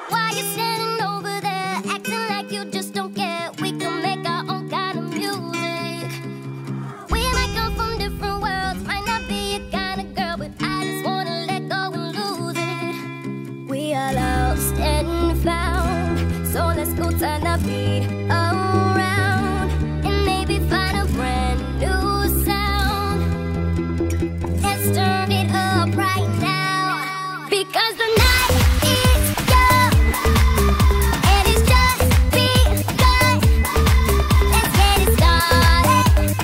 Why you standing over there, acting like you just don't care? We can make our own kind of music. We might come from different worlds, might not be your kind of girl, but I just wanna let go and lose it. We are lost and found, so let's go turn the beat around and maybe find a brand new sound. Let's turn it up right now, because the night is young and it's just begun. Let's get it started,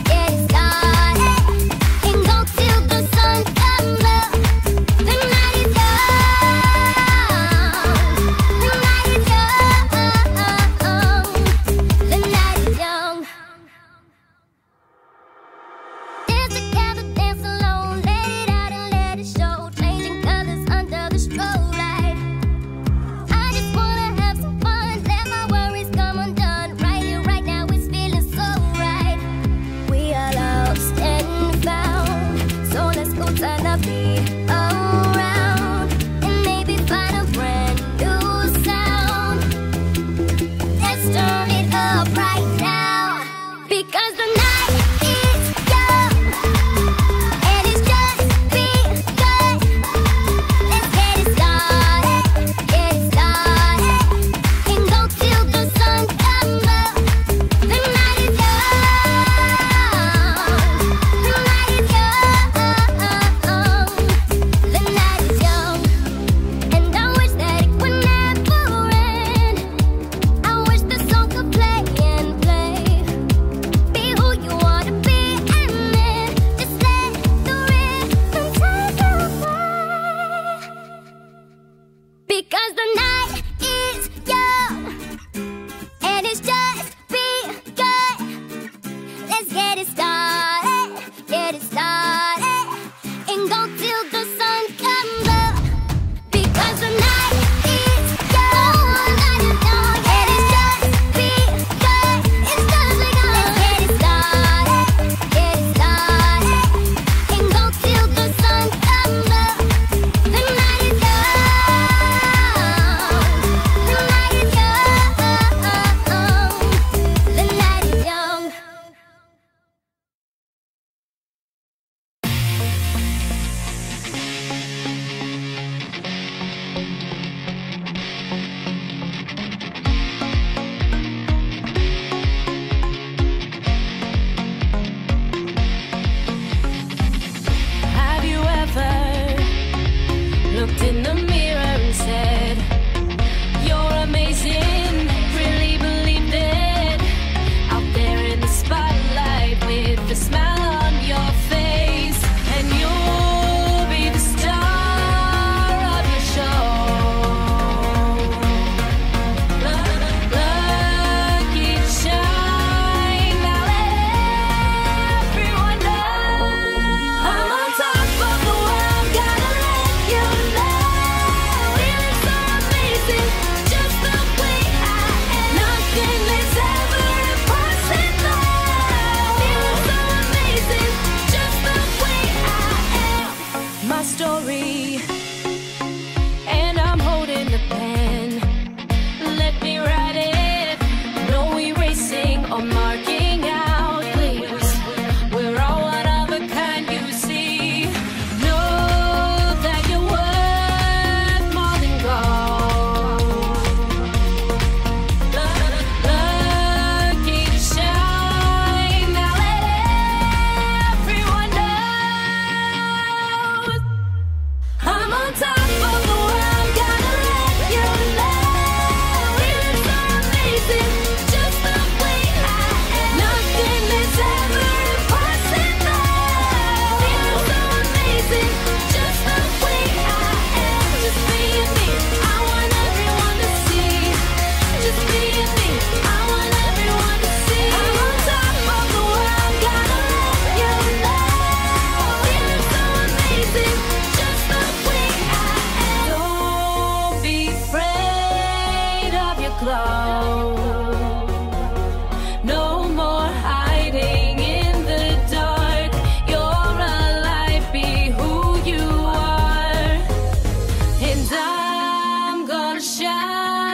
and go till the sun comes up. The night is young, the night is young, the night is young. Dance together, dance alone, let it out and let it show. Changing colors under the strobe light. I just wanna have some fun, let my worries come undone. Right here, right now, it's feeling so right. We are lost and found, so let's go turn the beat around and maybe find a brand new sound. Let's turn it up right now, because the night is young and it's just begun. Let's get it started, and go till the sun comes up. The night is young, the night is young, the night is young. And I wish that it would never end. I wish the song could play and play. Be who you wanna be, and then just let the rhythm take you away. Because the night is young and it's just begun. Let's get it started, and go till the sun comes up. Because the night is young, and it's just begun. It's just begun. Let's get it started, and go till the sun comes up. The night is young, the night is young, the night is young. Have you ever looked in the mirror and said, "You're amazing"? Really believed it? Out there in the spotlight with a smile on your face, and you'll be the star of your show. Lucky to shine, now let everyone know I'm on top of the world. Gotta let you know, feeling so amazing, just the way I am. Nothing is ever impossible. Feeling so amazing, just the way I am. My story, and I'm holding the pen. Let me write it. No erasing or marking out, please. We're all one of a kind, you see. Know that you're worth more than gold. Lucky to shine, now let everyone know I'm on top of the world. Gotta let you know, feeling so amazing, just the way I am. Nothing is ever impossible. Feeling so amazing, just the way I am. Just being me, I want everyone to see. Just being me, I want everyone to see. I'm on top of the world. Gotta let you know, feeling so amazing, just the way I am. Don't be afraid of your clothes. No more hiding in the dark. You're alive, be who you are. And I'm gonna shine.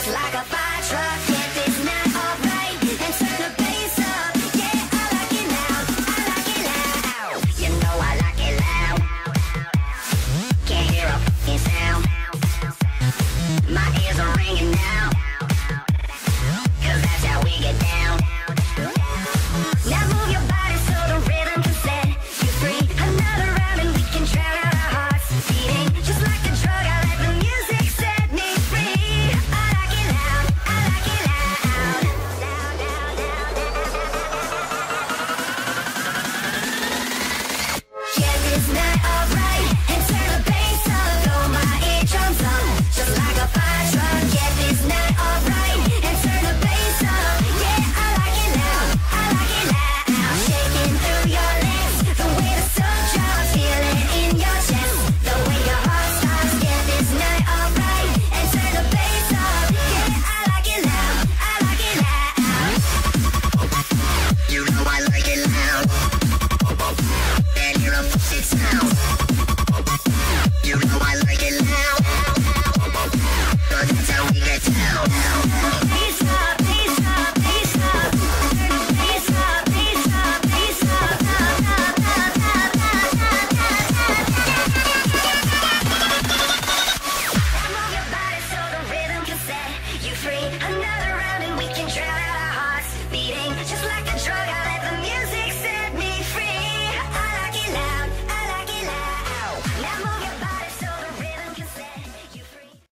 like a